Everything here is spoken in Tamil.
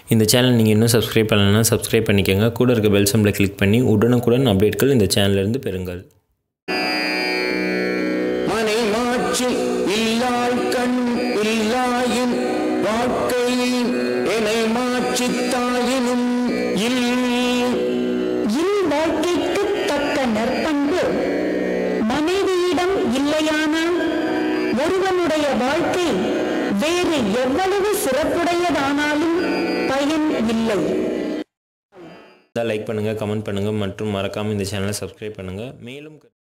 இந்த சேனல் நீங்கள் இன்னும் சப்ஸ்கிரைப் பண்ணலைன்னா சப்ஸ்கிரைப் பண்ணிக்கோங்க. கூட இருக்க பெல் சிம்பலை கிளிக் பண்ணி உடனுக்குடன் அப்டேட்கள் இந்த சேனலிருந்து பெறுங்கள். மனை மாற்றி இல்லாள் கண் இல்லாயின் வாழ்க்கை என்னை மாற்றி தாயினும் இல் வாழ்க்கைக்கு தக்க நற்பண்பு மனைவியிடம் இல்லையானால் ஒருவனுடைய வாழ்க்கை வேறு எவ்வளவு சிறப்புடையதானாலும் பயன் இல்லை. லைக் பண்ணுங்கள், கமெண்ட் பண்ணுங்கள் மற்றும் மறக்காமல் இந்த சேனலை சப்ஸ்கிரைப் பண்ணுங்கள். மேலும்